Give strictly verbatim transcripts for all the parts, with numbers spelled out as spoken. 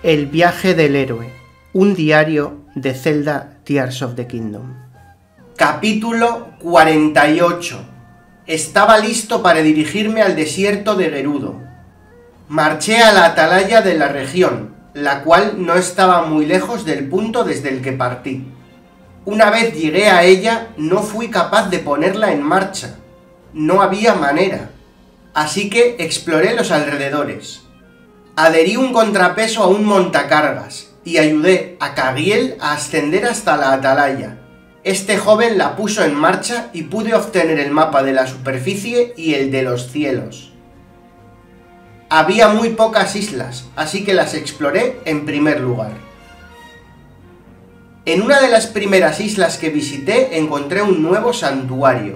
El viaje del héroe, un diario de Zelda Tears of the Kingdom. Capítulo cuarenta y ocho. Estaba listo para dirigirme al desierto de Gerudo. Marché a la atalaya de la región, la cual no estaba muy lejos del punto desde el que partí. Una vez llegué a ella, no fui capaz de ponerla en marcha. No había manera. Así que exploré los alrededores. Adherí un contrapeso a un montacargas y ayudé a Kagiel a ascender hasta la atalaya. Este joven la puso en marcha y pude obtener el mapa de la superficie y el de los cielos. Había muy pocas islas, así que las exploré en primer lugar. En una de las primeras islas que visité encontré un nuevo santuario.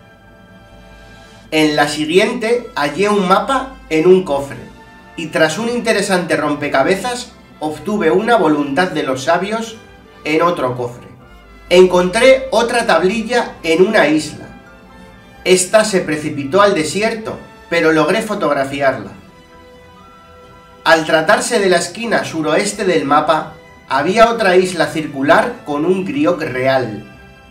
En la siguiente hallé un mapa en un cofre, y tras un interesante rompecabezas obtuve una voluntad de los sabios en otro cofre. Encontré otra tablilla en una isla. Esta se precipitó al desierto, pero logré fotografiarla. Al tratarse de la esquina suroeste del mapa, había otra isla circular con un Griok real.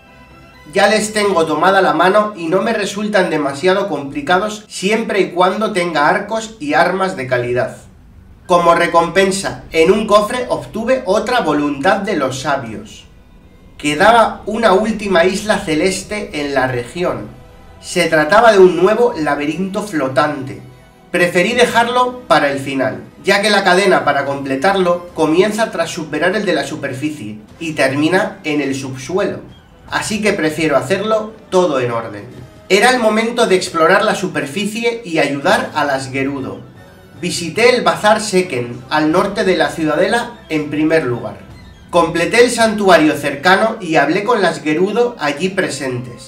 Ya les tengo tomada la mano y no me resultan demasiado complicados siempre y cuando tenga arcos y armas de calidad. Como recompensa, en un cofre obtuve otra voluntad de los sabios. Quedaba una última isla celeste en la región. Se trataba de un nuevo laberinto flotante. Preferí dejarlo para el final, ya que la cadena para completarlo comienza tras superar el de la superficie y termina en el subsuelo. Así que prefiero hacerlo todo en orden. Era el momento de explorar la superficie y ayudar a las Gerudo. Visité el Bazar Seken, al norte de la ciudadela, en primer lugar. Completé el santuario cercano y hablé con las Gerudo allí presentes.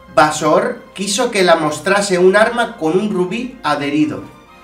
Basor quiso que la mostrase un arma con un rubí adherido.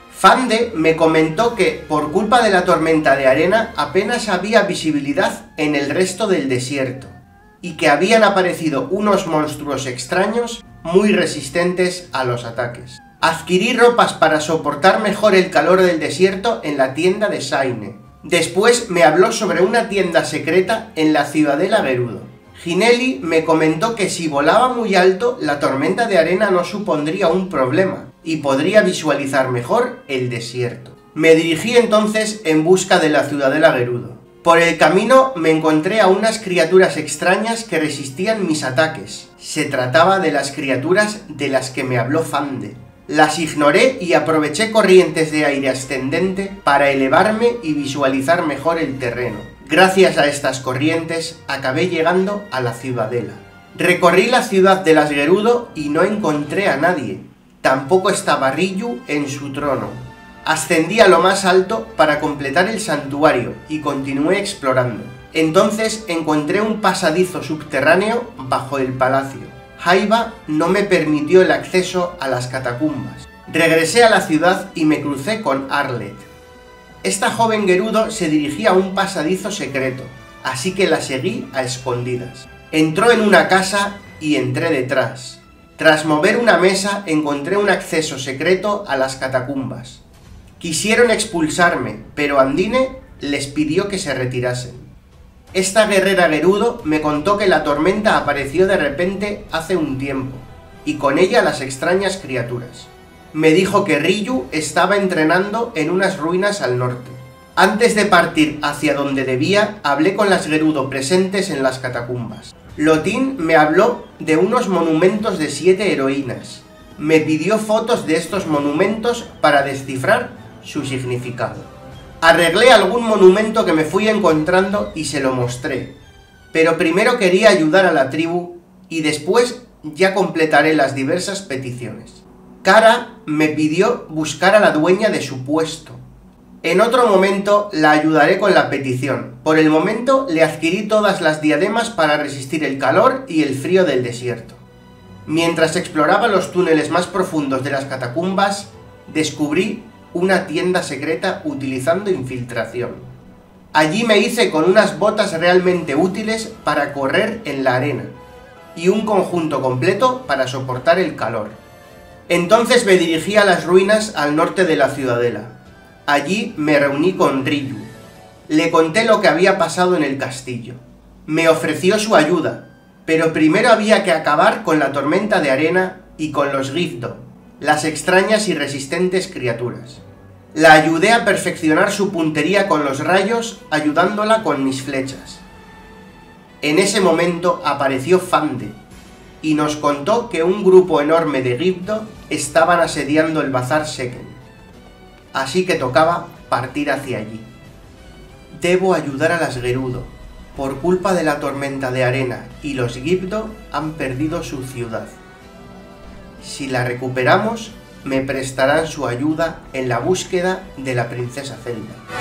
Fande me comentó que, por culpa de la tormenta de arena, apenas había visibilidad en el resto del desierto, y que habían aparecido unos monstruos extraños muy resistentes a los ataques. Adquirí ropas para soportar mejor el calor del desierto en la tienda de Saine. Después me habló sobre una tienda secreta en la ciudadela Gerudo. Ginelli me comentó que si volaba muy alto, la tormenta de arena no supondría un problema, y podría visualizar mejor el desierto. Me dirigí entonces en busca de la ciudadela Gerudo. Por el camino me encontré a unas criaturas extrañas que resistían mis ataques. Se trataba de las criaturas de las que me habló Fande. Las ignoré y aproveché corrientes de aire ascendente para elevarme y visualizar mejor el terreno. Gracias a estas corrientes acabé llegando a la ciudadela. Recorrí la ciudad de las Gerudo y no encontré a nadie. Tampoco estaba Ryu en su trono. Ascendí a lo más alto para completar el santuario y continué explorando. Entonces encontré un pasadizo subterráneo bajo el palacio. Haiba no me permitió el acceso a las catacumbas. Regresé a la ciudad y me crucé con Arlet. Esta joven Gerudo se dirigía a un pasadizo secreto, así que la seguí a escondidas. Entró en una casa y entré detrás. Tras mover una mesa encontré un acceso secreto a las catacumbas. Quisieron expulsarme, pero Andine les pidió que se retirasen. Esta guerrera Gerudo me contó que la tormenta apareció de repente hace un tiempo, y con ella las extrañas criaturas. Me dijo que Ryu estaba entrenando en unas ruinas al norte. Antes de partir hacia donde debía, hablé con las Gerudo presentes en las catacumbas. Lotin me habló de unos monumentos de siete heroínas. Me pidió fotos de estos monumentos para descifrar su significado. Arreglé algún monumento que me fui encontrando y se lo mostré, pero primero quería ayudar a la tribu y después ya completaré las diversas peticiones. Kara me pidió buscar a la dueña de su puesto. En otro momento la ayudaré con la petición. Por el momento le adquirí todas las diademas para resistir el calor y el frío del desierto. Mientras exploraba los túneles más profundos de las catacumbas, descubrí una tienda secreta utilizando infiltración. Allí me hice con unas botas realmente útiles para correr en la arena, y un conjunto completo para soportar el calor. Entonces me dirigí a las ruinas al norte de la ciudadela. Allí me reuní con Ryu. Le conté lo que había pasado en el castillo. Me ofreció su ayuda, pero primero había que acabar con la tormenta de arena y con los Gifdo, las extrañas y resistentes criaturas. La ayudé a perfeccionar su puntería con los rayos, ayudándola con mis flechas. En ese momento apareció Fande, y nos contó que un grupo enorme de Gifdo estaban asediando el Bazar Seken. Así que tocaba partir hacia allí. Debo ayudar a las Gerudo. Por culpa de la tormenta de arena y los Gifdo han perdido su ciudad. Si la recuperamos, me prestarán su ayuda en la búsqueda de la princesa Zelda.